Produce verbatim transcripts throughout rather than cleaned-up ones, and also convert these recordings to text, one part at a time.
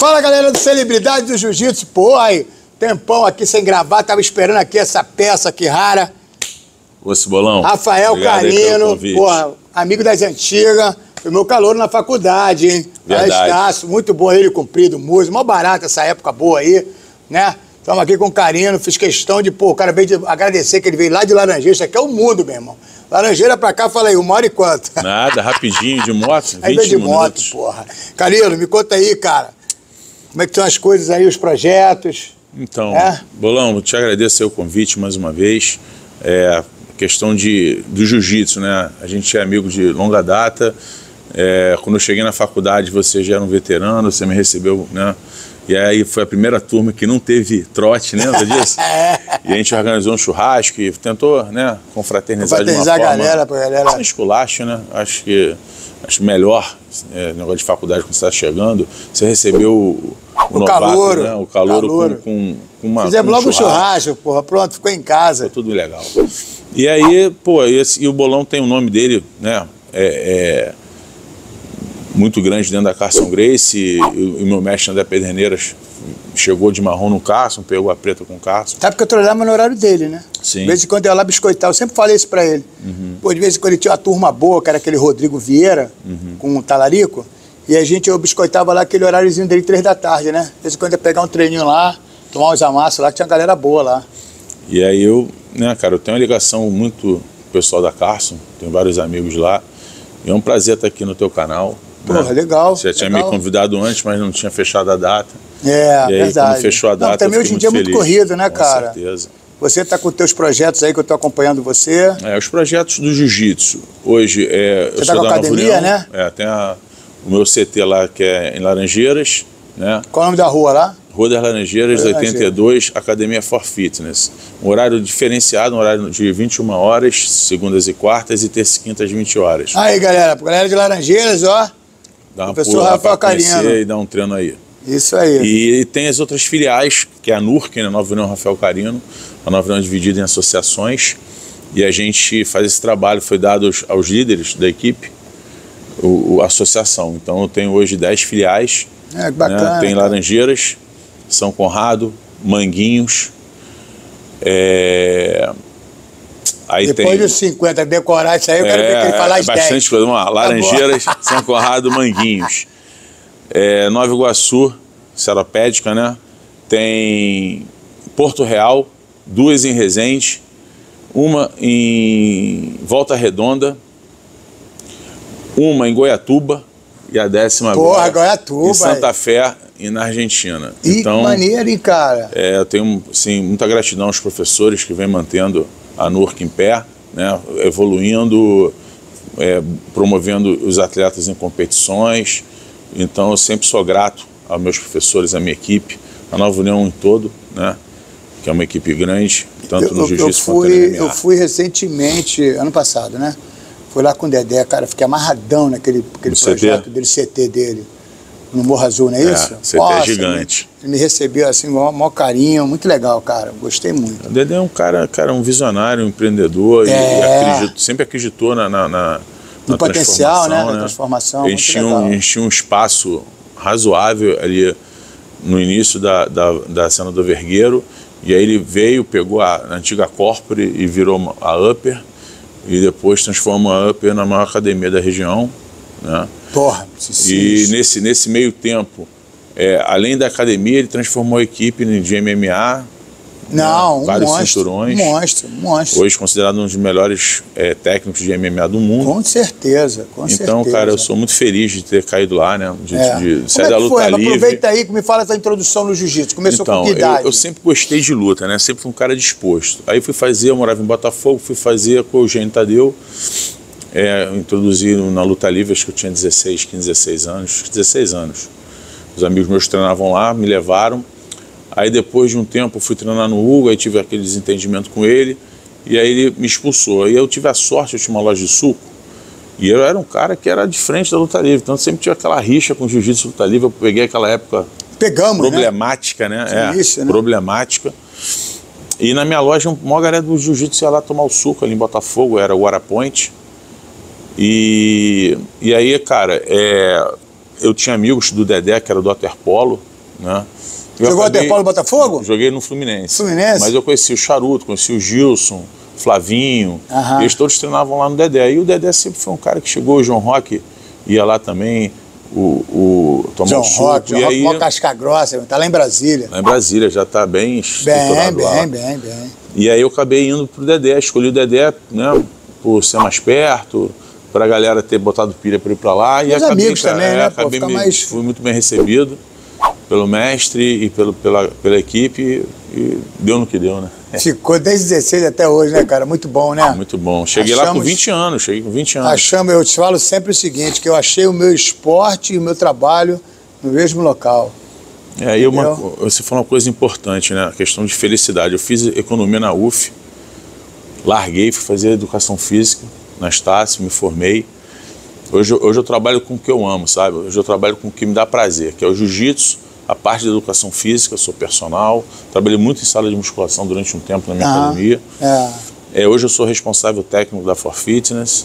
Fala, galera do Celebridade do Jiu-Jitsu. Pô, aí, tempão aqui sem gravar, tava esperando aqui essa peça aqui rara. Ô, Cebolão. Rafael Carino, porra, amigo das antigas. Foi meu calouro na faculdade, hein? Verdade. Estácio, muito bom ele, comprido, músico. Mó barato essa época boa aí, né? Estamos aqui com o Carino, fiz questão de, pô, o cara veio de agradecer que ele veio lá de Laranjeira. Isso aqui é o mundo, meu irmão. Laranjeira pra cá, fala aí, uma hora e quanto? Nada, rapidinho, de moto, aí vinte de minutos. moto, porra. Carino, me conta aí, cara. Como é que estão as coisas aí, os projetos? Então, é? Bolão, eu te agradeço aí o convite mais uma vez. É, questão de, do jiu-jitsu, né? A gente é amigo de longa data. É, quando eu cheguei na faculdade, você já era um veterano, você me recebeu, né? E aí foi a primeira turma que não teve trote, né? Lembra disso? E a gente organizou um churrasco e tentou, né, confraternizar, confraternizar de uma a forma... galera, pra galera... Sem esculacho, né? Acho que acho melhor, é, negócio de faculdade quando você está chegando, você recebeu o, o, o novato, calouro, né? O calouro, calouro. Com, com, com uma... Fizemos com um logo o churrasco, churrasco, porra, pronto, ficou em casa. Ficou tudo legal. E aí, pô, esse, e o Bolão tem o nome dele, né? É... é muito grande dentro da Carson Gracie, e, e o meu mestre André Pederneiras chegou de marrom no Carson, pegou a preta com o Carson. Sabe que eu trabalhava no horário dele, né? Sim. De vez em quando eu ia lá biscoitar, eu sempre falei isso pra ele. Uhum. Pô, de vez em quando ele tinha uma turma boa, que era aquele Rodrigo Vieira, uhum. com o Talarico, e a gente, eu biscoitava lá aquele horáriozinho dele, três da tarde, né? De vez em quando eu ia pegar um treininho lá, tomar uns amassos lá, que tinha uma galera boa lá. E aí eu, né, cara, eu tenho uma ligação muito com o pessoal da Carson, tenho vários amigos lá, e é um prazer estar aqui no teu canal. Porra, né? legal. Você já tinha legal. me convidado antes, mas não tinha fechado a data. É, e aí, verdade. Quando fechou a data, não, também hoje em dia é muito feliz. corrido, né, com cara? Com certeza. Você tá com os teus projetos aí, que eu tô acompanhando você. É, os projetos do jiu-jitsu. Hoje, é, você eu tá sou com a da academia, Nova União, né? É, tem a, o meu C T lá, que é em Laranjeiras, né? Qual é o nome da rua lá? Rua das Laranjeiras, Rua das oitenta e dois, Academia for Fitness. Um horário diferenciado, um horário de vinte e uma horas, segundas e quartas, e terças e quintas, vinte horas. Aí, galera, galera de Laranjeiras, ó. Dá uma professor pula Rafael pra conhecer Carino. e dar um treino aí. Isso aí. E tem as outras filiais, que é a N U R C, né, Nova União Rafael Carino. A Nova União é dividida em associações. E a gente faz esse trabalho, foi dado aos, aos líderes da equipe, o, o, a associação. Então eu tenho hoje dez filiais. É, que bacana. Né, tem Laranjeiras, São Conrado, Manguinhos. É... Aí Depois tem... dos cinquenta, decorar isso aí, eu quero é, ver que ele falar as bastante dez. coisa. Vamos lá. Laranjeiras, tá São Conrado, Manguinhos. É, Nova Iguaçu, Seropédica, né? Tem Porto Real, duas em Resende, uma em Volta Redonda, uma em Goiatuba e a décima Porra, agora Goiatuba, em Santa aí. Fé e na Argentina. Ih, então, maneiro, hein, cara? É, eu tenho assim, muita gratidão aos professores que vêm mantendo a N U R C em pé, né? Evoluindo, é, promovendo os atletas em competições. Então eu sempre sou grato aos meus professores, à minha equipe, a Nova União em todo, né? Que é uma equipe grande, tanto eu, no jiu-jitsu quanto no fui, M M A. Eu fui recentemente, ano passado, né? Fui lá com o Dedé, cara, fiquei amarradão naquele aquele projeto C T? dele, C T dele, no Morro Azul, não é isso? É, C T Nossa, é gigante. Ele me recebeu assim, com o maior carinho, muito legal, cara, gostei muito. O Dedé é um cara, cara um visionário, um empreendedor, é. e acredito, sempre acreditou na, na, na no potencial, né? Na né? transformação. Eles tinham, eles tinham um espaço razoável ali no início da, da, da cena do Vergueiro, e aí ele veio, pegou a antiga Corpore e virou a Upper, e depois transformou a Upper na maior academia da região, né? Porra, e nesse, nesse meio tempo, é, além da academia, ele transformou a equipe de M M A. Não, né? um Vários monstro, cinturões. um monstro, um monstro. Hoje considerado um dos melhores é, técnicos de M M A do mundo. Com certeza, com então, certeza. Então, cara, eu sou muito feliz de ter caído lá, né? De, é. de, de sair Como é da que luta foi? livre. Aproveita aí que me fala essa introdução no jiu-jitsu. Começou então, com que idade? Eu, eu sempre gostei de luta, né? Sempre fui um cara disposto. Aí fui fazer, eu morava em Botafogo, fui fazer com o Eugênio Tadeu. É, eu introduzi na luta livre, acho que eu tinha dezesseis, quinze, dezesseis anos. dezesseis anos. Os amigos meus treinavam lá, me levaram. Aí depois de um tempo eu fui treinar no Hugo, aí tive aquele desentendimento com ele, e aí ele me expulsou. Aí eu tive a sorte, eu tinha uma loja de suco, e eu era um cara que era de frente da luta livre, então sempre tinha aquela rixa com o jiu-jitsu luta livre. Eu peguei aquela época Pegamos, problemática, né? né? É, isso, né? Problemática. E na minha loja, uma maior galera do jiu-jitsu ia lá tomar o suco ali em Botafogo, era o Guarapoint. E, e aí, cara, é, eu tinha amigos do Dedé, que era do Waterpolo, né? Eu Jogou acabei, Waterpolo Botafogo? Joguei no Fluminense. Fluminense? Mas eu conheci o Charuto, conheci o Gilson, Flavinho, Aham. e eles todos treinavam lá no Dedé. E o Dedé sempre foi um cara que chegou, o João Roque ia lá também, o, o tomar João um suco. Roque, João e Roque, aí, mó casca grossa, tá lá em Brasília. lá em Brasília, já tá bem Bem, estruturado lá. bem, bem, bem. E aí eu acabei indo pro Dedé, escolhi o Dedé, né, por ser mais perto, pra galera ter botado pilha pra ir pra lá. E Os acabei, amigos cara, também, é, né, pô, acabei fica me- mais- Fui muito bem recebido pelo mestre e pelo, pela, pela equipe, e deu no que deu, né? Ficou desde dezesseis até hoje, né, cara? Muito bom, né? Muito bom. Cheguei lá com Achamos- vinte anos, cheguei com vinte anos. Achamos, eu te falo sempre o seguinte, que eu achei o meu esporte e o meu trabalho no mesmo local. É, e uma, Entendeu? você falou uma coisa importante, né? A questão de felicidade. Eu fiz economia na U F, larguei, fui fazer educação física na Estácio, me formei. Hoje, eu- hoje eu trabalho com o que eu amo, sabe? Hoje eu trabalho com o que me dá prazer, que é o jiu-jitsu, a parte da educação física, sou personal. Trabalhei muito em sala de musculação durante um tempo na minha Ah, academia. É. É, hoje eu sou responsável técnico da For Fitness,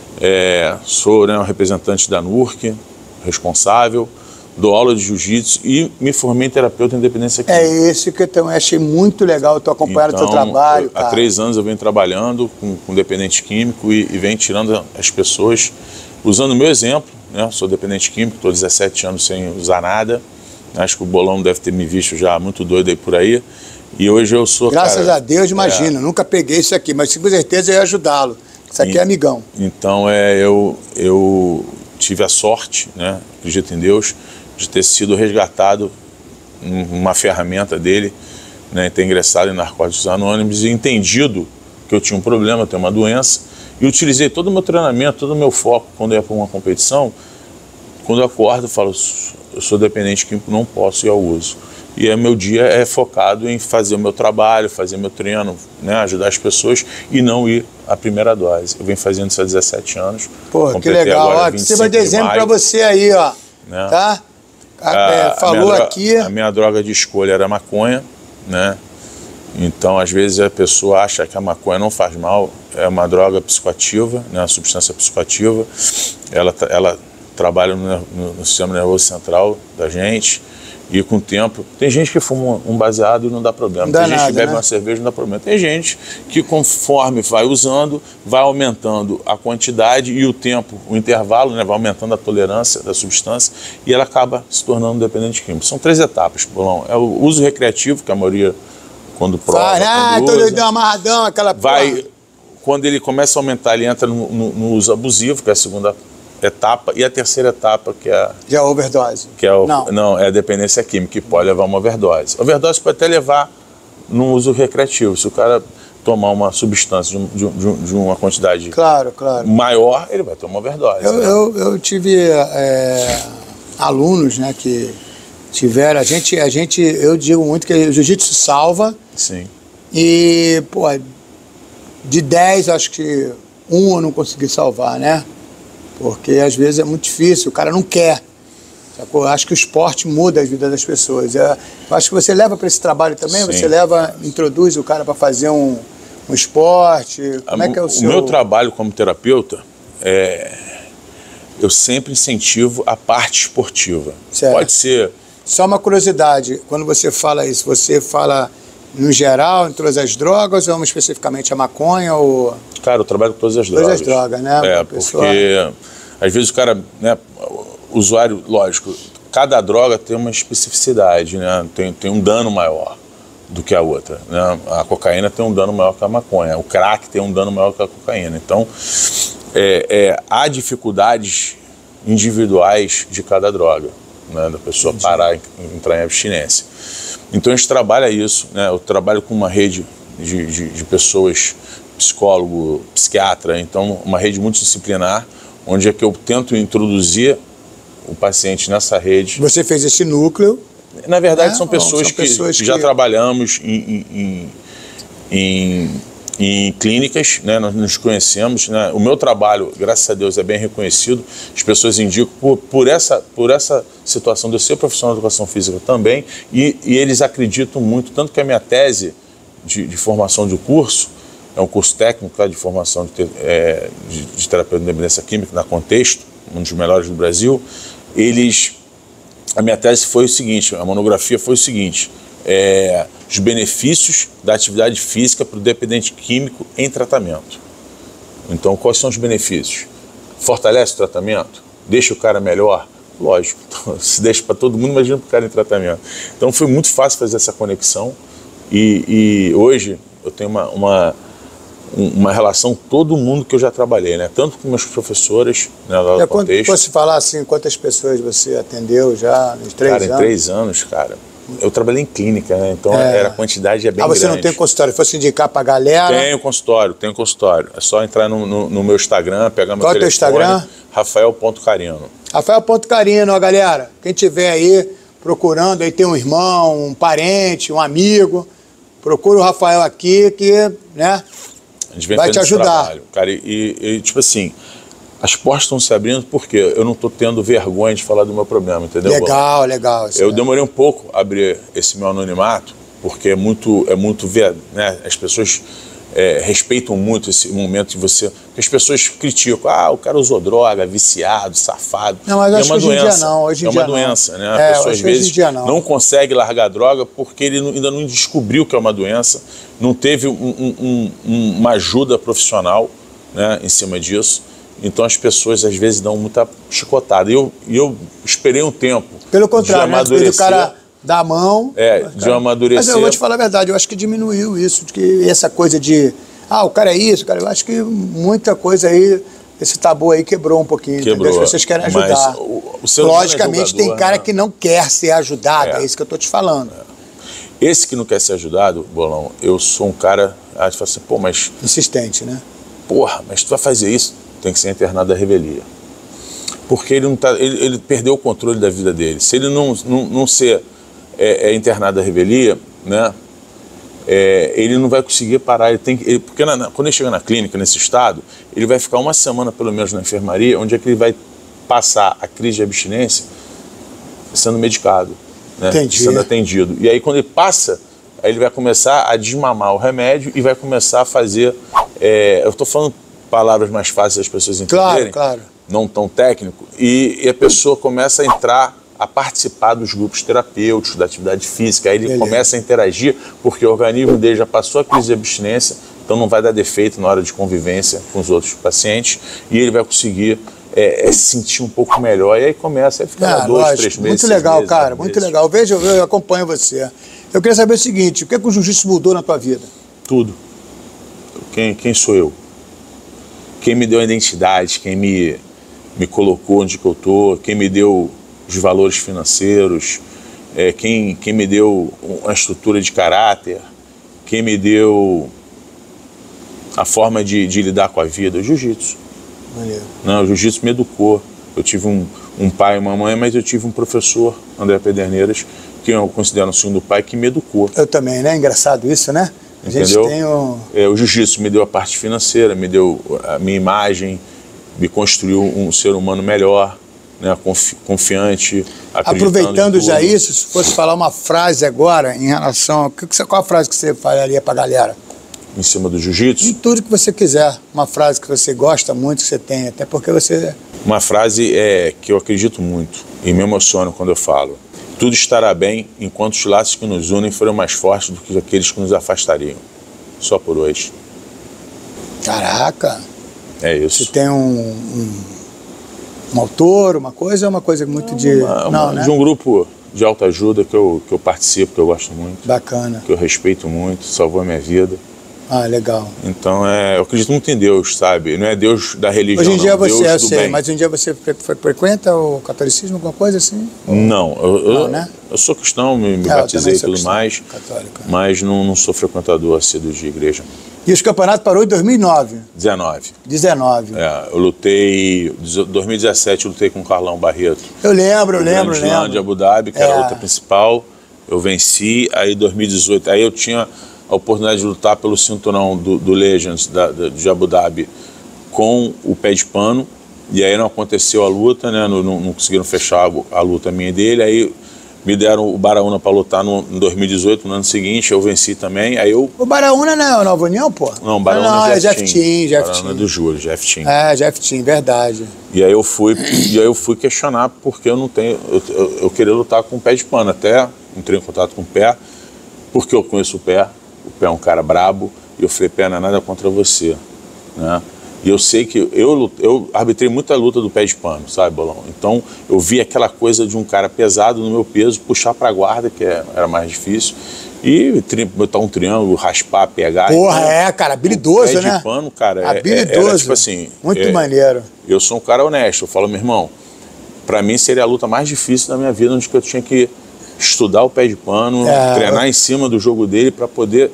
é, sou, né, um representante da N U R C, responsável, dou aula de jiu-jitsu e me formei em terapeuta em dependência química. É isso que eu também achei muito legal, tu acompanhar o teu trabalho, eu- cara. há três anos eu venho trabalhando com, com dependente químico e, e venho tirando as pessoas, usando o meu exemplo, né? Sou dependente químico, estou dezessete anos sem usar nada, acho que o Bolão deve ter me visto já muito doido aí por aí, e hoje eu sou, Graças cara, a Deus, imagina, nunca peguei isso aqui, mas com certeza eu ia ajudá-lo. Isso aqui E- é amigão. Então, é, eu, eu tive a sorte, né, acredito em Deus, de ter sido resgatado um- uma ferramenta dele, né, ter ingressado em Narcóticos Anônimos e entendido que eu tinha um problema, eu tenho uma doença, e utilizei todo o meu treinamento, todo o meu foco quando eu ia para uma competição. Quando eu acordo, eu falo, eu sou dependente químico, não posso ir ao uso. E aí, meu dia é focado em fazer o meu trabalho, fazer meu treino, né, ajudar as pessoas e não ir à primeira dose. Eu venho fazendo isso há dezessete anos. Pô, que completei legal. agora Ó, que vinte e você vai cinco de exemplo maio, pra você aí, ó. né? Tá? A- A- é, a falou minha dro- aqui. A minha droga de escolha era maconha, né? Então, às vezes, a pessoa acha que a maconha não faz mal. É uma droga psicoativa, né? Uma substância psicoativa. Ela, tra- ela trabalha no, no- no sistema nervoso central da gente. E com o tempo, tem gente que fuma um baseado e não dá problema. Não dá tem gente nada, que bebe né? uma cerveja e não dá problema. Tem gente que, conforme vai usando, vai aumentando a quantidade e o tempo, o intervalo, né? Vai aumentando a tolerância da substância e ela acaba se tornando dependente químico. São três etapas, Bolão. É o uso recreativo, que a maioria, quando prova, Vai, ah, quando tô usa, doidão, amarradão, aquela vai, porra. quando ele começa a aumentar, ele entra no, no- no uso abusivo, que é a segunda etapa, e a terceira etapa, que é a Já é overdose. que é o, Não. não. é a dependência química, que pode levar a uma overdose. A overdose pode até levar num uso recreativo. Se o cara tomar uma substância de, um- de um- de um- de uma quantidade Claro, claro. maior, ele vai tomar overdose. Eu, né? eu, eu tive é, alunos, né, que tiveram, a gente, a gente, eu digo muito que o jiu-jitsu salva Sim. e, pô, de dez, acho que um eu não consegui salvar, né? Porque às vezes é muito difícil, o cara não quer. Sacou? Eu acho que o esporte muda a vida das pessoas. É, eu acho que você leva para esse trabalho também, Sim. você leva, introduz o cara para fazer um, um esporte. Como é que é o, o seu... meu trabalho como terapeuta, é, eu sempre incentivo a parte esportiva. Certo. Pode ser... Só uma curiosidade, quando você fala isso, você fala no geral, em todas as drogas, ou especificamente a maconha, ou... Cara, eu trabalho com todas as Todas drogas. as drogas, né? É, A pessoa- porque às vezes o cara, né, o usuário, lógico, cada droga tem uma especificidade, né? Tem, tem um dano maior do que a outra, né? A cocaína tem um dano maior que a maconha, o crack tem um dano maior que a cocaína. Então, é, é, há dificuldades individuais de cada droga, né? Da pessoa Entendi. parar e entrar em abstinência. Então a gente trabalha isso, né? Eu trabalho com uma rede de, de, de pessoas, psicólogo, psiquiatra, então uma rede multidisciplinar, onde é que eu tento introduzir o paciente nessa rede. Você fez esse núcleo. Na verdade, É, são bom, pessoas, são que, pessoas que já que- trabalhamos em, em, em, em, em clínicas, né? Nós nos conhecemos, né? O meu trabalho, graças a Deus, é bem reconhecido. As pessoas indicam por, por, essa, por essa situação de eu ser profissional de educação física também, e, e eles acreditam muito, tanto que a minha tese de, de formação de curso, é um curso técnico, tá, de formação de, te- é, de, de terapeuta de dependência química, na Contexto, um dos melhores do Brasil. eles... A minha tese foi o seguinte, a monografia foi o seguinte, é, os benefícios da atividade física para o dependente químico em tratamento. Então, quais são os benefícios? Fortalece o tratamento? Deixa o cara melhor? Lógico, se deixa para todo mundo, imagina para o cara em tratamento. Então, foi muito fácil fazer essa conexão e, e hoje eu tenho uma, uma, uma relação com todo mundo que eu já trabalhei, né? Tanto com meus professores, né, lá do contexto. Posso falar assim, quantas pessoas você atendeu já nos três cara, anos? Cara, em três anos, cara. Eu trabalhei em clínica, né? Então é. era, a quantidade é bem grande. Ah, você grande. Não tem consultório? Se fosse indicar pra galera... Tenho consultório, tenho consultório. É só entrar no, no, no meu Instagram, pegar meu Qual telefone. Qual é o teu Instagram? Rafael ponto Carino. Rafael ponto Carino, ó, galera. Quem tiver aí procurando, aí tem um irmão, um parente, um amigo, procura o Rafael aqui que, né, a gente vem vai te ajudar. Trabalho, cara, e, e tipo assim... As portas estão se abrindo porque eu não estou tendo vergonha de falar do meu problema, entendeu? Legal, Bom, legal. Eu é. demorei um pouco a abrir esse meu anonimato, porque é muito, é muito né? As pessoas é, respeitam muito esse momento de você... Porque as pessoas criticam, ah, o cara usou droga, viciado, safado. Não, mas é acho uma que hoje doença. em dia não. Hoje em é dia uma não. doença, né? A É, pessoa às vezes não. não consegue largar a droga porque ele ainda não descobriu que é uma doença, não teve um, um, um, uma ajuda profissional, né, em cima disso. Então as pessoas às vezes dão muita chicotada. E eu, eu esperei um tempo. Pelo contrário, né? Do cara dar a mão. É, de cara. amadurecer. Mas eu vou te falar a verdade, eu acho que diminuiu isso, de que essa coisa de. Ah, o cara é isso, cara. Eu acho que muita coisa aí, esse tabu aí quebrou um pouquinho. Quebrou. As pessoas querem ajudar. Mas o, o ser Logicamente, é jogador, tem cara né? que não quer ser ajudado, é, é isso que eu tô te falando. É. Esse que não quer ser ajudado, Bolão, eu sou um cara. Ah, tu fala assim, pô, mas. Insistente, né? Porra, mas tu vai fazer isso? Tem que ser internado da revelia. Porque ele, não tá, ele, ele perdeu o controle da vida dele. Se ele não, não, não ser é, é internado da revelia, né, é, ele não vai conseguir parar. Ele tem, ele, porque na, quando ele chega na clínica, nesse estado, ele vai ficar uma semana, pelo menos, na enfermaria, onde é que ele vai passar a crise de abstinência sendo medicado, né, sendo atendido. E aí, quando ele passa, aí ele vai começar a desmamar o remédio e vai começar a fazer... É, eu estou falando palavras mais fáceis das pessoas entenderem, claro, claro. Não tão técnico, e, e a pessoa começa a entrar, a participar dos grupos terapêuticos, da atividade física, aí ele Beleza. começa a interagir, porque o organismo dele já passou a crise de abstinência, então não vai dar defeito na hora de convivência com os outros pacientes, e ele vai conseguir é, é, se sentir um pouco melhor, e aí começa a ficar ah, dois, lógico. três meses. Muito legal, meses, cara, muito meses. legal. Veja, eu acompanho você. Eu queria saber o seguinte, o que, é que o jiu-jitsu mudou na tua vida? Tudo. Quem, quem sou eu? Quem me deu a identidade, quem me, me colocou onde que eu estou, quem me deu os valores financeiros, é, quem, quem me deu uma estrutura de caráter, quem me deu a forma de, de lidar com a vida, o jiu-jitsu. Não, o jiu-jitsu me educou. Eu tive um, um pai e uma mãe, mas eu tive um professor, André Pederneiras, que eu considero um segundo pai, que me educou. Eu também, né? Engraçado isso, né? A gente Entendeu? Tem um... é, o jiu-jitsu me deu a parte financeira, me deu a minha imagem, me construiu um ser humano melhor, né, confi confiante, aproveitando já isso, se fosse falar uma frase agora em relação... Qual a frase que você falaria para a galera? Em cima do jiu-jitsu? Em tudo que você quiser. Uma frase que você gosta muito, que você tem, até porque você... Uma frase é, que eu acredito muito e me emociono quando eu falo. Tudo estará bem enquanto os laços que nos unem forem mais fortes do que aqueles que nos afastariam. Só por hoje. Caraca! É isso. Você tem um, um, um autor, uma coisa, ou uma coisa muito Não, de... Uma, Não, uma, né? De um grupo de autoajuda que eu, que eu participo, que eu gosto muito. Bacana. Que eu respeito muito, salvou a minha vida. Ah, legal. Então, é, eu acredito muito em Deus, sabe? Não é Deus da religião, Hoje em dia não, você, Deus eu do sei, bem. mas hoje em dia você fre fre frequenta o catolicismo, alguma coisa assim? Não, eu, não, eu, né? eu sou cristão, me, me é, batizei e tudo cristão, mais, católico. Mas não, não sou frequentador assíduo de igreja. E os campeonatos parou em dois mil e nove? dezenove. dezenove. É, eu lutei, em dois mil e dezessete eu lutei com o Carlão Barreto. Eu lembro, eu lembro, eu lembro. de Abu Dhabi, que é. era a luta principal, eu venci, aí em dois mil e dezoito, aí eu tinha a oportunidade de lutar pelo cinturão do, do Legends da, da, de Abu Dhabi com o pé de pano, e aí não aconteceu a luta, né, não, não, não conseguiram fechar a, a luta minha e dele, aí me deram o Baraúna para lutar no, em dois mil e dezoito, no ano seguinte, eu venci também, aí eu... O Baraúna não é o Nova União, pô? Não, o Baraúna não, é Jeff Jeff Team. Team. Jeff Baraúna Team. é do Júlio, Jeff Team. É, Jeff Team, verdade. E aí eu fui, e aí eu fui questionar porque eu não tenho... Eu, eu, eu queria lutar com o pé de pano, até entrei em contato com o pé, porque eu conheço o pé, o pé é um cara brabo, e eu falei, pé, não é nada contra você, né? E eu sei que eu, eu arbitrei muita luta do pé de pano, sabe, Bolão? Então, eu vi aquela coisa de um cara pesado no meu peso, puxar pra guarda, que é, era mais difícil, e tri, botar um triângulo, raspar, pegar. Porra, então, é, cara, habilidoso, pé né? Pé de pano, cara, habilidoso. É, era, tipo assim... Muito é, maneiro. Eu sou um cara honesto, eu falo, meu irmão, pra mim seria a luta mais difícil da minha vida, onde que eu tinha que estudar o pé de pano, é, treinar eu... em cima do jogo dele pra poder...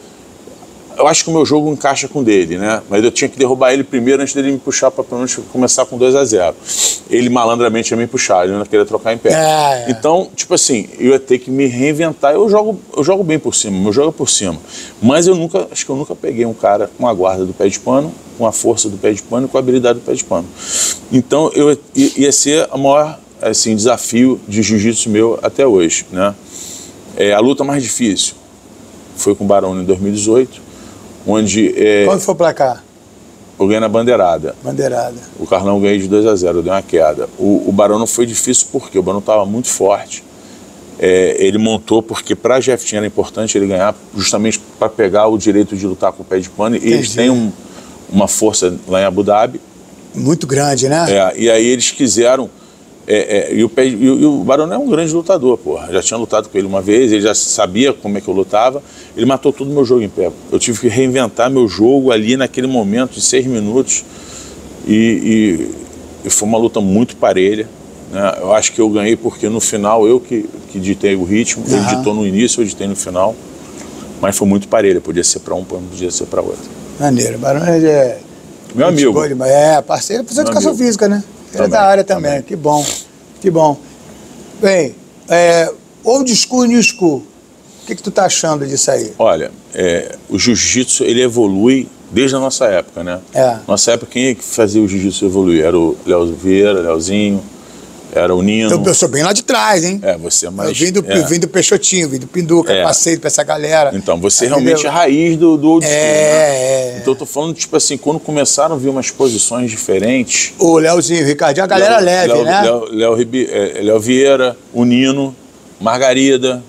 Eu acho que o meu jogo encaixa com o dele, né? Mas eu tinha que derrubar ele primeiro antes dele me puxar para pelo menos começar com dois a zero. Ele malandramente ia me puxar, ele não queria trocar em pé. É, é. Então, tipo assim, eu ia ter que me reinventar. Eu jogo, eu jogo bem por cima, meu jogo é por cima. Mas eu nunca, acho que eu nunca peguei um cara com a guarda do pé de pano, com a força do pé de pano e com a habilidade do pé de pano. Então, eu ia ser o maior assim, desafio de jiu-jitsu meu até hoje, né? É, a luta mais difícil foi com o Baraúna em dois mil e dezoito. Onde, é, quando foi pra cá? Eu ganhei na bandeirada. Bandeirada. O Carlão ganhei de dois a zero, eu dei uma queda. O, o Baraúna foi difícil porque o Baraúna estava muito forte. É, ele montou porque para a Jeff Team era importante ele ganhar, justamente para pegar o direito de lutar com o pé de pano. E eles têm um, uma força lá em Abu Dhabi. Muito grande, né? É, e aí eles quiseram... É, é, e, o pé, e, e o Baraúna é um grande lutador, porra. Já tinha lutado com ele uma vez, ele já sabia como é que eu lutava. Ele matou todo o meu jogo em pé. Eu tive que reinventar meu jogo ali naquele momento de seis minutos. E, e, e foi uma luta muito parelha, né? Eu acho que eu ganhei porque no final eu que, que ditei o ritmo. Uhum. Ele ditou no início, eu ditei no final. Mas foi muito parelha. Podia ser para um, podia ser para outro. Maneiro. Baraúna é... Meu amigo. É, parceiro, precisa de educação física, né? Ele é da área também. também, que bom, que bom. Bem, é, old school e new school, o que, que tu tá achando disso aí? Olha, é, o jiu-jitsu, ele evolui desde a nossa época, né? É. Nossa época, quem é que fazia o jiu-jitsu evoluir? Era o Léo Vieira, Léozinho, era o Nino. Eu, eu sou bem lá de trás, hein? É, você é mais... Eu vim do, é. eu vim do Peixotinho, vim do Pinduca, é. passei pra essa galera. Então, você entendeu? Realmente é a raiz do, do old school, é, né? É, Então, eu tô falando, tipo assim, quando começaram a vir umas posições diferentes... O Léozinho, o Ricardinho, a galera Léo, leve, Léo, né? Léo, Léo, Ribe, é, Léo Vieira, o Nino, Margarida...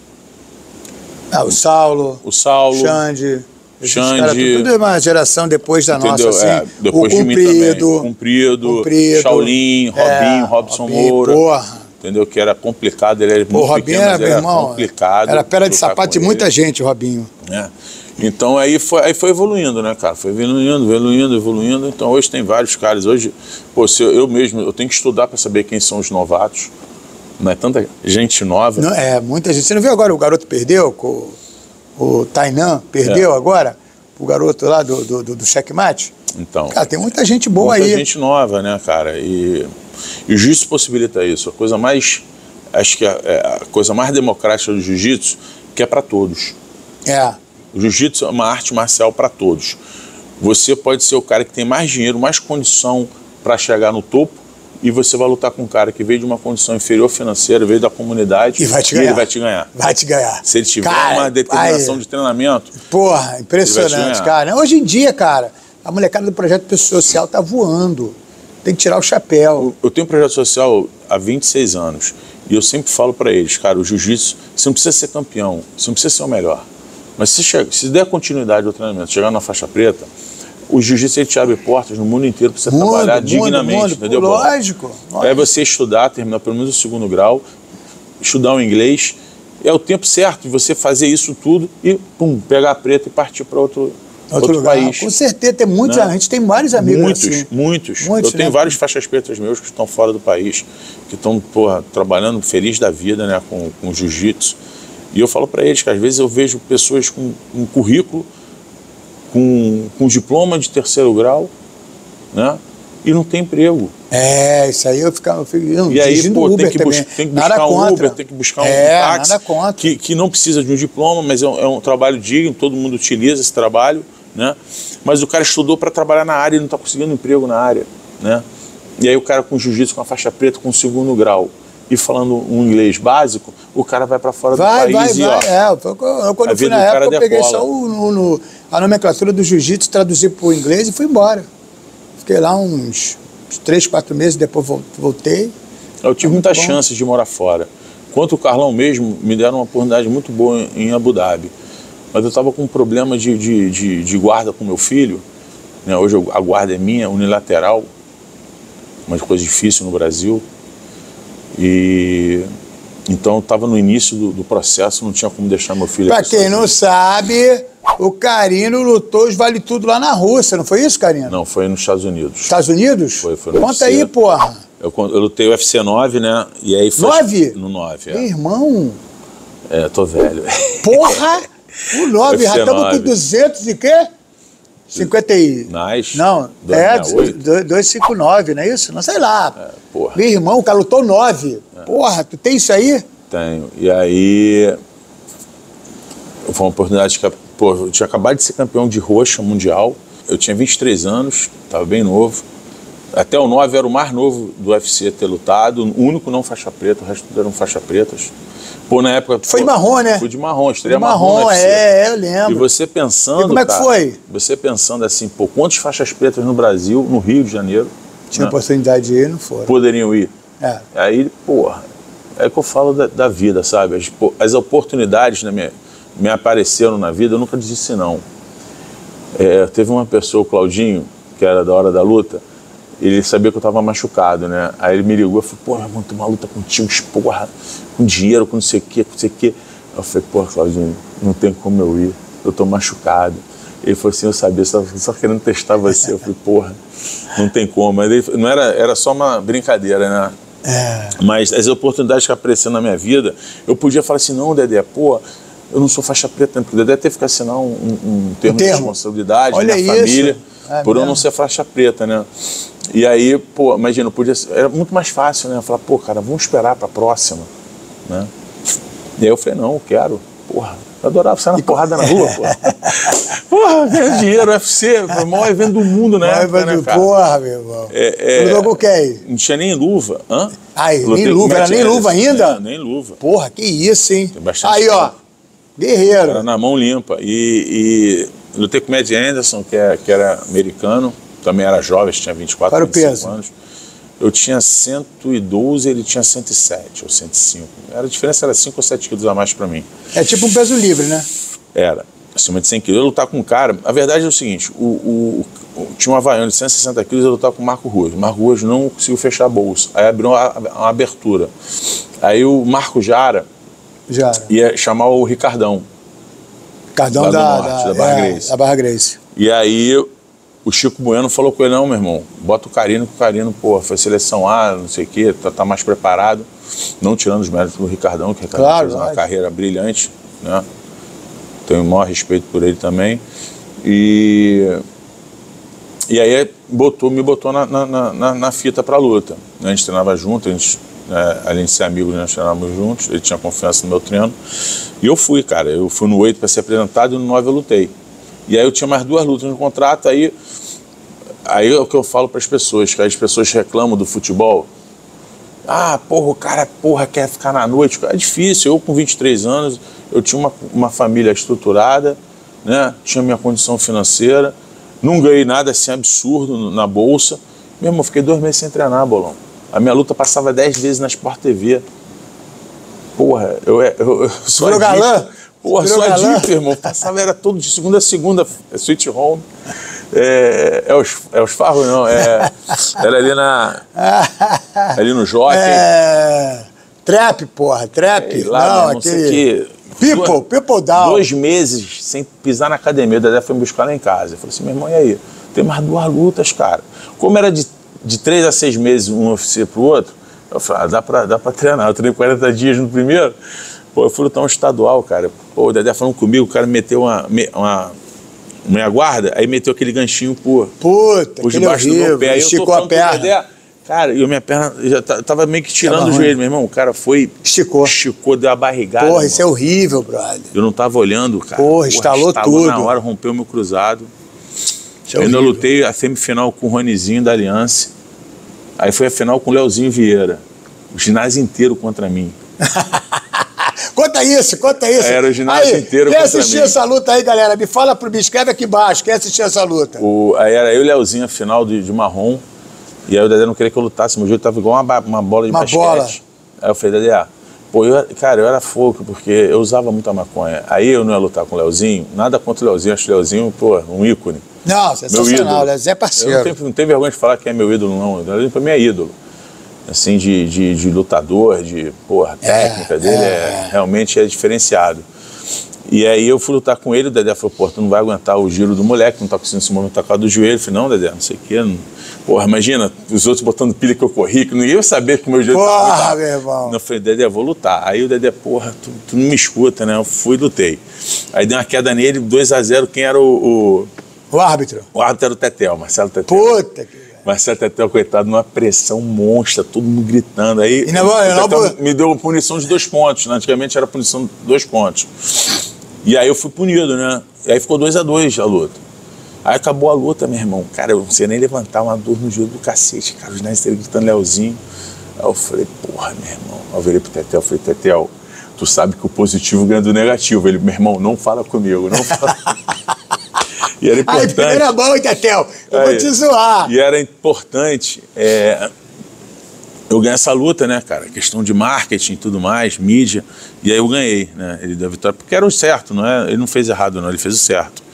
Ah, o Saulo. O Saulo. Xande. Xande. Cara, tudo é uma geração depois da entendeu? nossa, assim. É, depois o de mim também. Cumprido, Cumprido Shaolin, Robinho, é, Robson Robinho, Moura. Porra. Entendeu? Que era complicado, ele era Pô, muito Robinho pequeno, era, meu era irmão, complicado. Era pedra de sapato de muita ele. gente, o Robinho. É. Então aí foi, aí foi evoluindo, né, cara? Foi evoluindo, evoluindo, evoluindo. Então hoje tem vários caras. Hoje, pô, se eu, eu mesmo, eu tenho que estudar para saber quem são os novatos. Não é tanta gente nova. Não, é, muita gente. Você não viu agora o garoto perdeu? Com, o Tainan perdeu é. agora? O garoto lá do, do, do, do checkmate? Então. Cara, tem muita gente boa muita aí. Muita gente nova, né, cara? E, e o jiu-jitsu possibilita isso. A coisa mais, acho que a, a coisa mais democrática do jiu-jitsu, que é para todos. É. O jiu-jitsu é uma arte marcial para todos. Você pode ser o cara que tem mais dinheiro, mais condição para chegar no topo, e você vai lutar com um cara que veio de uma condição inferior financeira, veio da comunidade, e, vai te e ganhar. ele vai te ganhar. Vai te ganhar. Se ele tiver cara, uma determinação aí, de treinamento... Porra, impressionante, cara. Hoje em dia, cara, a molecada do Projeto Social tá voando. Tem que tirar o chapéu. Eu, eu tenho um projeto social há vinte e seis anos, e eu sempre falo para eles, cara, o jiu-jitsu, você não precisa ser campeão, você não precisa ser o melhor. Mas se, chega, se der continuidade ao treinamento, chegar na faixa preta, o jiu-jitsu ele te abre portas no mundo inteiro para você mundo, trabalhar mundo, dignamente, mundo, entendeu? Lógico, lógico. É você estudar, terminar pelo menos o segundo grau, estudar o inglês, é o tempo certo de você fazer isso tudo e, pum, pegar a preta e partir para outro, outro, outro lugar. país. Com certeza, tem muitos, né? A gente tem vários amigos muitos, assim. Muitos, muitos. Eu tenho né? vários faixas pretas meus que estão fora do país, que estão, porra, trabalhando feliz da vida, né, com, com jiu-jitsu. E eu falo para eles que às vezes eu vejo pessoas com um currículo, com, com diploma de terceiro grau, né? E não tem emprego. É, isso aí eu ficava... Eu fico, e aí, pô, Uber tem, que bus tem que buscar nada um contra. Uber, tem que buscar é, um táxi, nada contra. Que, que não precisa de um diploma, mas é um, é um trabalho digno, todo mundo utiliza esse trabalho, né? Mas o cara estudou para trabalhar na área e não está conseguindo emprego na área, né? E aí o cara com jiu-jitsu, com a faixa preta, com o segundo grau, e falando um inglês básico, o cara vai para fora vai, do país vai, e vai. ó... É, foi, eu, quando eu fui na época, eu peguei só o, no, no, a nomenclatura do jiu-jitsu, traduzi para o inglês e fui embora. Fiquei lá uns, uns três, quatro meses, depois voltei. Eu tive muitas chances de morar fora. Quanto o Carlão mesmo, me deram uma oportunidade muito boa em Abu Dhabi. Mas eu estava com um problema de, de, de, de guarda com meu filho. Né? Hoje a guarda é minha, unilateral. Uma coisa difícil no Brasil. E então eu estava no início do, do processo, não tinha como deixar meu filho... Para quem não sabe, o Carino lutou os Vale Tudo lá na Rússia, não foi isso, Carino? Não, foi nos Estados Unidos. Estados Unidos? Foi, foi no Conta U F C. aí, porra. Eu, eu lutei o U F C nove, né? E aí foi... nove? No nove, é. Meu irmão. É, tô velho. Porra! O nove, já estamos com duzentos e quê? cinquenta e... Nice. Não, é, duzentos e cinquenta e nove, não é isso? Não sei lá. É, porra. Meu irmão, o cara lutou nove. É. Porra, tu tem isso aí? Tenho. E aí... Foi uma oportunidade que... Pô, eu tinha acabado de ser campeão de roxa mundial. Eu tinha vinte e três anos, estava bem novo. Até o nove era o mais novo do U F C ter lutado. O único não faixa preta, o resto eram faixa pretas. Pô, na época... Foi pô, de marrom, né? Fui de marrom, estreia marrom, marrom é, eu lembro. E você pensando, e como é que cara, foi? Você pensando assim, pô, quantas faixas pretas no Brasil, no Rio de Janeiro... Tinha né, oportunidade de ir, não foram. poderiam ir. É. Aí, porra, é que eu falo da, da vida, sabe? As, as oportunidades, né, me, me apareceram na vida, eu nunca disse não. É, teve uma pessoa, o Claudinho, que era da hora da luta, ele sabia que eu tava machucado, né? Aí ele me ligou e falou, pô, meu irmão, tem uma luta contigo, porra, com dinheiro, com não sei o quê, com não sei o quê. Eu falei, pô, Claudinho, não tem como eu ir, eu tô machucado. Ele falou assim, eu sabia, só, só querendo testar você. Eu falei, porra, não tem como. Mas ele, não era, era só uma brincadeira, né? É. Mas as oportunidades que apareceram na minha vida, eu podia falar assim, não, Dedé, pô, eu não sou faixa preta, porque o Dedé teve que assinar um, um, um termo, um termo de responsabilidade Olha da minha família, é por mesmo? eu não ser faixa preta, né? E aí, pô, imagina, podia ser, era muito mais fácil, né? Eu falar, pô, cara, vamos esperar pra próxima, né? E aí eu falei, não, eu quero, porra. Eu adorava sair na porrada na rua, porra. Porra, ganhar dinheiro, U F C, foi o maior evento do mundo, né? Época, né, cara? Porra, meu irmão. É, é, tu lutou com quem? Não tinha nem luva. Hã? Ai, Lutei nem luva, era nem luva ainda? É, nem luva. Porra, que isso, hein? Tem bastante aí, ó, guerreiro. Era na mão limpa. E, e lutei com o Matt Anderson, que, é, que era americano, também era jovem, tinha vinte e quatro, Para vinte e cinco o peso. anos. Eu tinha cento e doze, ele tinha cento e sete ou cento e cinco. A diferença era cinco ou sete quilos a mais para mim. É tipo um peso livre, né? Era, acima de cem quilos. Eu lutar com um cara... A verdade é o seguinte, o, o, o, tinha um havaiano de cento e sessenta quilos, eu lutava com o Marco Ruas. O Marco Ruas não conseguiu fechar a bolsa. Aí abriu uma, uma abertura. Aí o Marco Jara, Jara. ia chamar o Ricardão. Ricardão da, da, norte, da, da Barra é, Grace. da Barra Grace. E aí o Chico Bueno falou com ele, não, meu irmão, bota o Carino, que o Carino, pô, foi seleção A, não sei o quê, tá, tá mais preparado. Não tirando os méritos do Ricardão, que o Ricardão claro, fez uma claro. carreira brilhante, né? Tenho o maior respeito por ele também. E, e aí botou, me botou na, na, na, na fita pra luta. A gente treinava junto, a gente, é, além de ser amigos, nós treinávamos juntos, ele tinha confiança no meu treino. E eu fui, cara, eu fui no oito para ser apresentado e no nove eu lutei. E aí eu tinha mais duas lutas no contrato, aí, aí é o que eu falo para as pessoas, que as pessoas reclamam do futebol. Ah, porra, o cara, porra, quer ficar na noite. É difícil, eu com vinte e três anos, eu tinha uma, uma família estruturada, né? Tinha minha condição financeira, não ganhei nada assim absurdo na bolsa. Mesmo, eu fiquei dois meses sem treinar, Bolão. A minha luta passava dez vezes na Sport T V. Porra, eu, eu, eu sou Virou galã? Porra, só adicto, irmão. Passava, era todo de segunda a segunda, Sweet Home. É, é, os, é os farros, não. É, era ali na. Ali no Jockey. É. Trap, porra, trap. É, lá, não, não aquele. sei People, duas, people down. Dois meses sem pisar na academia. O Dedé foi me buscar lá em casa. Eu falei assim, meu irmão, e aí? Tem mais duas lutas, cara. Como era de, de três a seis meses um U F C pro outro, eu falei, ah, dá pra, dá pra treinar. Eu treinei quarenta dias no primeiro. Pô, eu fui lutar um estadual, cara. Pô, o Dedé falando comigo, o cara meteu uma, uma meia guarda, aí meteu aquele ganchinho por, Puta, por debaixo do meu pé. Aí esticou eu tô a perna. Dedé, cara, e a minha perna já tava meio que tirando tava o ruim. joelho, meu irmão. O cara foi... Esticou. Esticou, deu a barrigada. Porra, irmão. isso é horrível, brother. Eu não tava olhando, cara. Porra, estalou estalou tudo. na hora, rompeu meu cruzado. Isso é Ainda horrível. lutei a semifinal com o Ronizinho da Aliança. Aí foi a final com o Leozinho Vieira. O ginásio inteiro contra mim. Conta isso, conta isso. Era o ginásio aí, inteiro quem contra assistiu mim. essa luta aí, galera? Me fala pro me escreve aqui embaixo. Quem assistiu essa luta? O, aí era eu e o Leozinho, a final de, de marrom. E aí o Dedé não queria que eu lutasse. Meu joelho tava igual uma, uma bola de uma basquete. Bola. Aí eu falei, Dedé, pô, eu, cara, eu era foco, porque eu usava muita maconha. Aí eu não ia lutar com o Leozinho. Nada contra o Leozinho. Acho o Leozinho, pô, um ícone. Não, sensacional. O Leozinho é parceiro. Eu não tenho, não tenho vergonha de falar que é meu ídolo, não. O Leozinho pra mim é ídolo. Assim, de, de, de lutador, de, porra, técnica é, dele, é, é, realmente é diferenciado. E aí eu fui lutar com ele, o Dedé falou, pô, tu não vai aguentar o giro do moleque, não tá conseguindo se movimentar por causa do joelho. Eu falei, não, Dedé, não sei o quê. Não... Porra, imagina, os outros botando pilha que eu corri, que ninguém ia saber que o meu joelho porra, tava... Porra, meu irmão. Eu falei, Dedé, vou lutar. Aí o Dedé, porra, tu, tu não me escuta, né? Eu fui e lutei. Aí dei uma queda nele, dois a zero, quem era o... O, o árbitro? O árbitro era o Tetel, Marcelo Tetel. Puta que... Marcelo Tetel, coitado, numa pressão monstra, todo mundo gritando. Aí e não, o não, Tetel me deu uma punição de dois pontos. Né? Antigamente era punição de dois pontos. E aí eu fui punido, né? E aí ficou dois a dois a luta. Aí acabou a luta, meu irmão. Cara, eu não sei nem levantar, uma dor no joelho do cacete. Cara, os ginásio gritando Leozinho. Aí eu falei, porra, meu irmão. Aí eu virei pro Tetel, eu falei, Tetel, tu sabe que o positivo ganha do negativo. Ele, meu irmão, não fala comigo, não fala E era importante. Aí, primeira mão, Tetel, eu aí, vou te zoar. E era importante é, eu ganhar essa luta, né, cara? Questão de marketing e tudo mais, mídia. E aí eu ganhei, né? Ele deu a vitória, porque era o certo, não é? Ele não fez errado, não, ele fez o certo.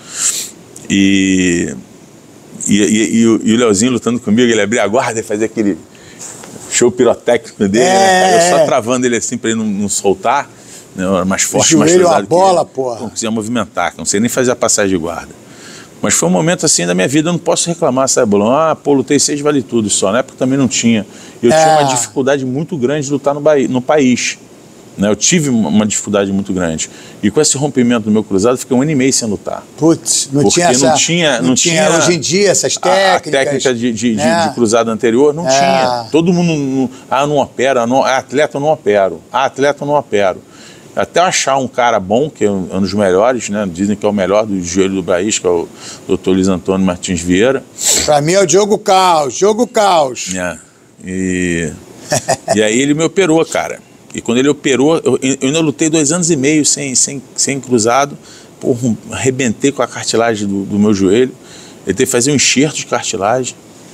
E, e, e, e, o, e o Leozinho lutando comigo, ele abria a guarda e fazia aquele show pirotécnico dele, é, né, cara? Eu só travando ele assim pra ele não, não soltar, né? Era mais forte, mais pesado. A bola, porra. Não conseguia movimentar, não sei nem fazer a passagem de guarda. Mas foi um momento assim da minha vida, eu não posso reclamar, sabe, Bolão? Ah, pô, lutei seis vale tudo só, na época também não tinha. Eu é. tinha uma dificuldade muito grande de lutar no, no país. Né? Eu tive uma dificuldade muito grande. E com esse rompimento do meu cruzado, fiquei um ano e meio sem lutar. Putz, não Porque tinha essa... não tinha, não, não tinha, tinha hoje em dia essas técnicas. A, a técnica de, de, é. de, de cruzado anterior, não é. tinha. Todo mundo, não, ah, não opera, não, ah, atleta eu não opero. Ah, atleta eu não opero. Até eu achar um cara bom, que é um, um dos melhores, né? Dizem que é o melhor do joelho do Braís, que é o doutor Luiz Antônio Martins Vieira. Pra mim é o Diogo Caos, Diogo Caos. É. E, e aí ele me operou, cara. E quando ele operou, eu, eu ainda lutei dois anos e meio sem, sem, sem cruzado. Porra, arrebentei com a cartilagem do, do meu joelho. Ele teve que fazer um enxerto de cartilagem.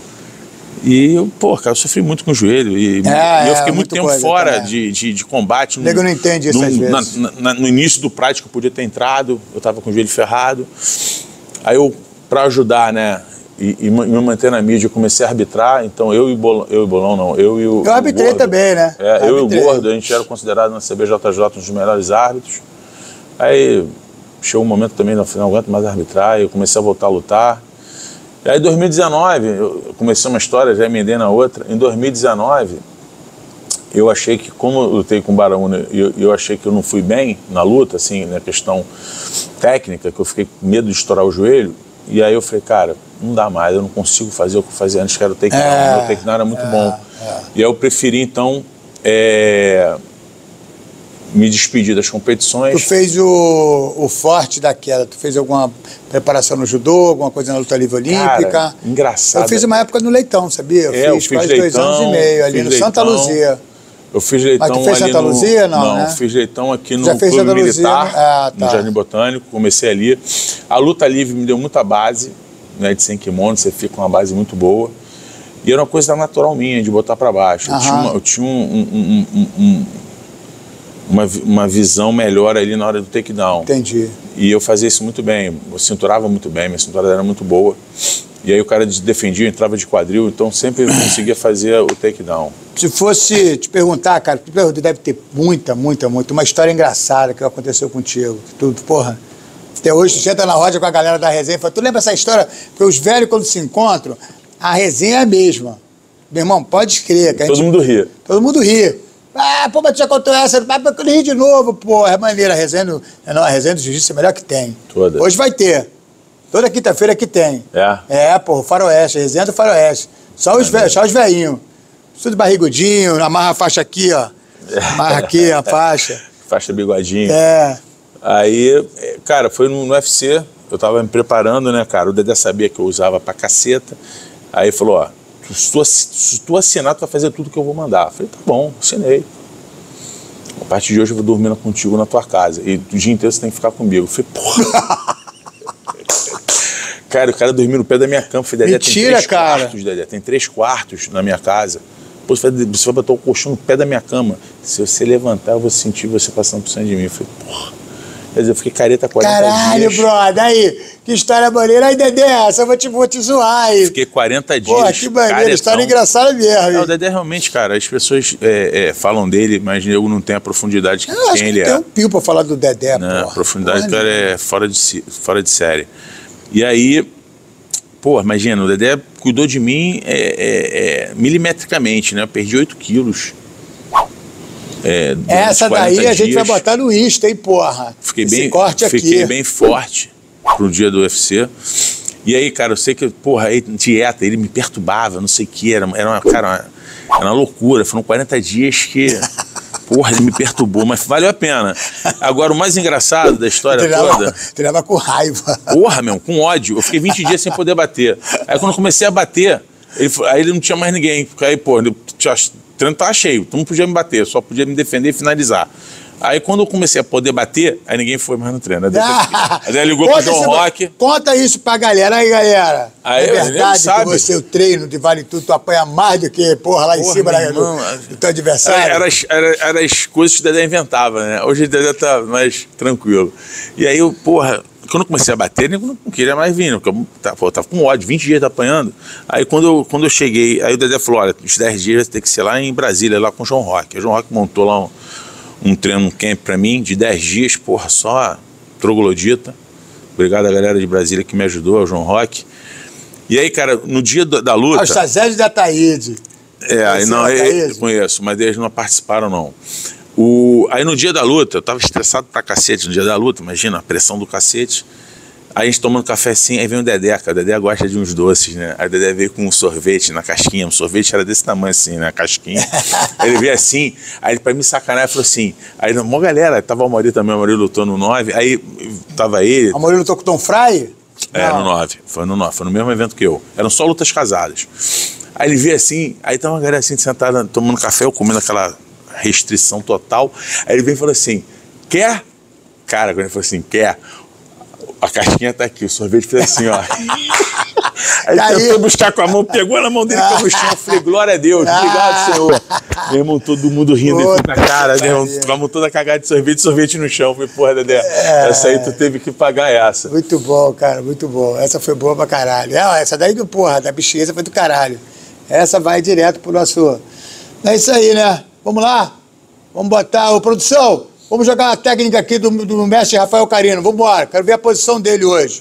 E eu, pô, cara, eu sofri muito com o joelho. E, é, e eu fiquei é, muito tempo coisa, fora é. de, de, de combate. O nego não entende isso no, às vezes. Na, na, no início do prático eu podia ter entrado, eu tava com o joelho ferrado. Aí eu, pra ajudar, né, e, e me manter na mídia, eu comecei a arbitrar. Então eu e o Bolão, eu e o Bolão não, eu e o Eu arbitrei Gordo, também, né? É, eu arbitrei. e o Gordo, a gente era considerado na C B J J um dos melhores árbitros. Aí chegou um momento também, no final, não aguento mais arbitrar, eu comecei a voltar a lutar. E aí, em dois mil e dezenove, eu comecei uma história, já emendei na outra. Em dois mil e dezenove, eu achei que, como eu lutei com o Baraúna, eu, eu achei que eu não fui bem na luta, assim, na questão técnica, que eu fiquei com medo de estourar o joelho. E aí eu falei, cara, não dá mais, eu não consigo fazer o que eu fazia antes, que era o takedown. É, o meu takedown era muito é, bom. É. E aí eu preferi, então, é, me despedir das competições. Tu fez o, o forte da queda, tu fez alguma preparação no judô, alguma coisa na luta livre olímpica? Cara, engraçado. Eu fiz uma época no Leitão, sabia? Eu é, fiz, eu fiz quase leitão, dois anos e meio, ali no leitão, Santa Luzia. Eu fiz leitão. Mas tu fez ali Santa no, Luzia, não, Não, né? fiz leitão aqui no Já fez Clube Santa Militar, Luzia, ah, tá. no Jardim Botânico, comecei ali. A luta livre me deu muita base, né, de sem kimono, você fica com uma base muito boa. E era uma coisa natural minha, de botar para baixo. Eu tinha, uma, eu tinha um, um, um, um, uma, uma visão melhor ali na hora do takedown. Entendi. E eu fazia isso muito bem, eu cinturava muito bem, minha cintura era muito boa. E aí o cara defendia, entrava de quadril, então sempre eu conseguia fazer o takedown. Se fosse te perguntar, cara, tu deve ter muita, muita, muita, uma história engraçada que aconteceu contigo. Tu, porra, até hoje tu senta na roda com a galera da resenha e fala, tu lembra essa história? Porque os velhos, quando se encontram, a resenha é a mesma. Meu irmão, pode crer. Que a todo gente, mundo ria. Todo mundo ri. Ah, pô, mas tu já contou essa, mas eu ri de novo, pô, é maneira, a resenha, do, não, a resenha do jiu-jitsu é a melhor que tem. Toda. Hoje vai ter. Toda quinta-feira que tem. É? É, pô, faroeste, resenha do faroeste. Só os, é só os velhinhos. Tudo barrigudinho, amarra a faixa aqui, ó. Amarra aqui a faixa. Faixa bigodinho. É. Aí, cara, foi no, no U F C, eu tava me preparando, né, cara? O Dedé sabia que eu usava pra caceta. Aí falou, ó, se tu, se tu assinar, tu vai fazer tudo que eu vou mandar. Eu falei, tá bom, assinei. A partir de hoje eu vou dormindo contigo na tua casa. E o dia inteiro você tem que ficar comigo. Eu falei, porra. Cara, o cara dormiu no pé da minha cama. Eu falei, Dedé, mentira, tem três cara. quartos, Dedé. Tem três quartos na minha casa. Pô, você vai, você vai botar o colchão no pé da minha cama. Se você levantar, eu vou sentir você passando por cima de mim. Eu falei, porra. Quer dizer, eu fiquei careta quarenta Caralho, dias. Caralho, brother. Aí, que história maneira. Aí, Dedé, essa eu vou te, vou te zoar aí. Fiquei quarenta dias. Pô, que maneiro. Caretão. História engraçada mesmo. Não, o Dedé realmente, cara, as pessoas é, é, falam dele, mas eu não tenho a profundidade que eu quem ele que é. Tem um pio pra falar do Dedé, né? pô. A profundidade do cara é fora de, fora de série. E aí, pô, imagina, o Dedé cuidou de mim é, é, é, milimetricamente, né? Eu perdi oito quilos. É, essa daí a gente dias. vai botar no Insta, hein, porra. Fiquei Esse bem, corte fiquei aqui. bem forte pro dia do U F C. E aí, cara, eu sei que, porra, aí, dieta, ele me perturbava, não sei o que, era, era uma, cara, uma, era uma loucura. Foram quarenta dias que, porra, ele me perturbou, mas valeu a pena. Agora, o mais engraçado da história treinava, toda... Treinava com raiva. Porra, meu, com ódio. Eu fiquei vinte dias sem poder bater. Aí, quando eu comecei a bater, ele, aí ele não tinha mais ninguém. Aí, pô, o treino tava cheio, tu não podia me bater, só podia me defender e finalizar. Aí quando eu comecei a poder bater, aí ninguém foi mais no treino. Aí, ah, aí ligou pro John Rock. Conta isso pra galera aí, galera. Aí, é verdade que você, o treino de vale tudo, tu apanha mais do que, porra, lá porra, em cima da, irmão, do, do teu adversário? Era, era, era as coisas que o Dedé inventava, né? Hoje o Dedé tá mais tranquilo. E aí eu, porra, quando eu comecei a bater, eu não queria mais vir, porque eu tava, pô, tava com ódio, vinte dias apanhando. Aí quando eu, quando eu cheguei, aí o Dedé falou, olha, os dez dias tem que ser lá em Brasília, lá com o João Rock. O João Rock montou lá um, um treino, um camp pra mim, de dez dias, porra, só troglodita. Obrigado a galera de Brasília que me ajudou, o João Rock. E aí, cara, no dia da, da luta... Os Tazés da Ataíde. É, aí não, eu, eu conheço, mas eles não participaram, não. O, aí no dia da luta, eu tava estressado pra cacete no dia da luta, imagina, a pressão do cacete. Aí a gente tomando café assim, aí vem o Dedé, cara, o Dedé gosta de uns doces, né? Aí o Dedé veio com um sorvete na casquinha, um sorvete era desse tamanho assim, né, a casquinha. Ele veio assim, aí ele pra me sacanar, ele falou assim, aí uma galera, tava o Amaury também, o Amaury lutou no nove, aí tava ele... O Amaury lutou com o Tom Fry? É, não. no nove, foi no nove, foi no mesmo evento que eu, eram só lutas casadas. Aí ele veio assim, aí tava uma galera assim, sentada, tomando café, eu comendo aquela restrição total, aí ele veio e falou assim, quer? Cara, quando ele falou assim, quer? A casquinha tá aqui, o sorvete fez assim, ó. Aí ele tentou buscar com a mão, pegou na mão dele com o chão. Eu falei, glória a Deus, obrigado, Senhor. Meu irmão, todo mundo rindo da cara, meu irmão, com a mão toda cagada de sorvete, sorvete no chão. Eu falei, porra, Dedé, é... essa aí tu teve que pagar essa. Muito bom, cara, muito bom. Essa foi boa pra caralho. É, essa daí do porra, da bexiga foi do caralho. Essa vai direto pro nosso... É isso aí, né? Vamos lá? Vamos botar, ô produção, vamos jogar uma técnica aqui do, do mestre Rafael Carino. Vamos embora, quero ver a posição dele hoje.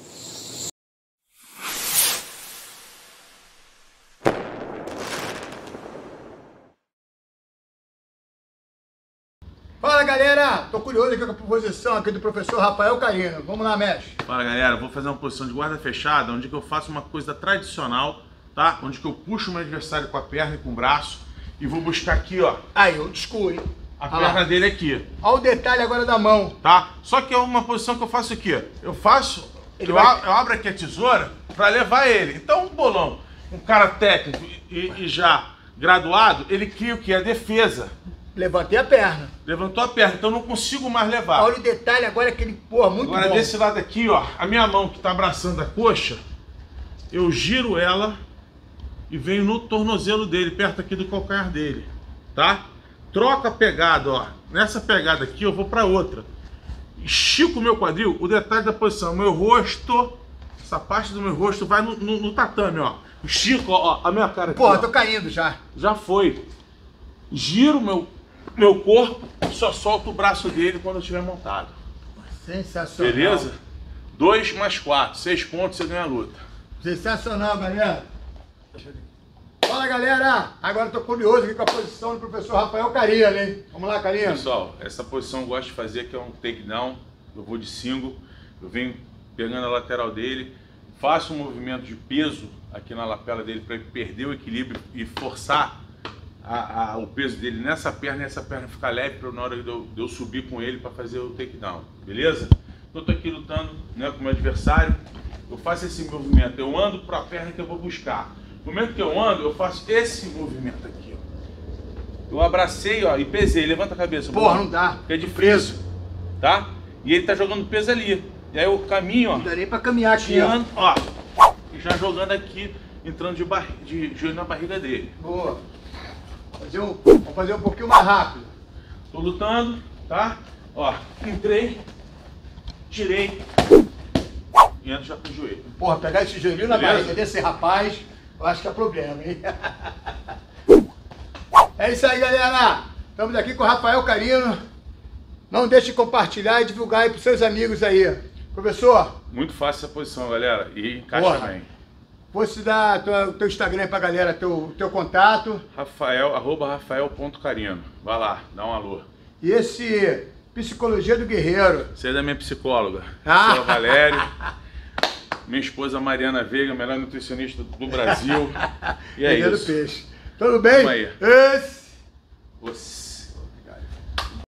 Fala, galera! Tô curioso aqui com a posição aqui do professor Rafael Carino. Vamos lá, mestre. Fala, galera. Vou fazer uma posição de guarda fechada, onde que eu faço uma coisa tradicional, tá? Onde que eu puxo o meu adversário com a perna e com o braço e vou buscar aqui, ó. Aí, eu descuo, hein? A ah perna lá. dele aqui. Olha o detalhe agora da mão. Tá? Só que é uma posição que eu faço aqui. Eu faço, eu, vai... eu abro aqui a tesoura pra levar ele. Então, um bolão, um cara técnico e, e já graduado, ele cria o que? A defesa. Levantei a perna. Levantou a perna, então eu não consigo mais levar. Olha o detalhe agora que ele, porra, muito agora, bom. Agora desse lado aqui, ó, a minha mão que tá abraçando a coxa, eu giro ela e venho no tornozelo dele, perto aqui do calcanhar dele, tá? Troca a pegada, ó. Nessa pegada aqui eu vou pra outra. Estico o meu quadril, o detalhe da posição, meu rosto, essa parte do meu rosto vai no, no, no tatame, ó. Estico, ó, a minha cara aqui. Porra, ó. tô caindo já. Já foi. Giro meu, meu corpo, só solto o braço dele quando eu estiver montado. Sensacional. Beleza? Dois mais quatro, seis pontos, você ganha a luta. Sensacional, galera. Fala, galera! Agora eu tô curioso aqui com a posição do professor Rafael Carino, hein? Vamos lá, Carino. Pessoal, essa posição eu gosto de fazer, que é um takedown. Eu vou de single, eu venho pegando a lateral dele, faço um movimento de peso aqui na lapela dele para ele perder o equilíbrio e forçar a, a, o peso dele nessa perna e essa perna ficar leve para na hora de eu, de eu subir com ele para fazer o takedown, beleza? Então eu tô aqui lutando, né, com o meu adversário, eu faço esse movimento, eu ando para a perna que eu vou buscar. No momento que eu ando, eu faço esse movimento aqui, ó. Eu abracei, ó, e pesei. Levanta a cabeça. Porra, não dá. Porque é de preso, tá? E ele tá jogando peso ali. E aí eu caminho, ó. Não dá nem pra caminhar aqui, tirando, ó. E já jogando aqui, entrando de, bar... de joelho na barriga dele. Boa. Fazer um... Vamos fazer um pouquinho mais rápido. Tô lutando, tá? Ó, entrei, tirei e entro já com o joelho. Porra, pegar esse joelhinho na Beleza? barriga desse rapaz, eu acho que é problema, hein? É isso aí, galera. Estamos aqui com o Rafael Carino. Não deixe de compartilhar e divulgar aí pros seus amigos aí. Professor? Muito fácil essa posição, galera. E encaixa Porra. bem. Você dá o teu Instagram aí pra galera, teu, teu contato. Rafael, arroba rafael ponto carino. Vai lá, dá um alô. E esse Psicologia do Guerreiro. Você é da minha psicóloga, Ah. sou a Valério. Minha esposa Mariana Veiga, melhor nutricionista do Brasil. E é Guerreiro isso. Peixe. Tudo bem? Vamos aí. Esse... Você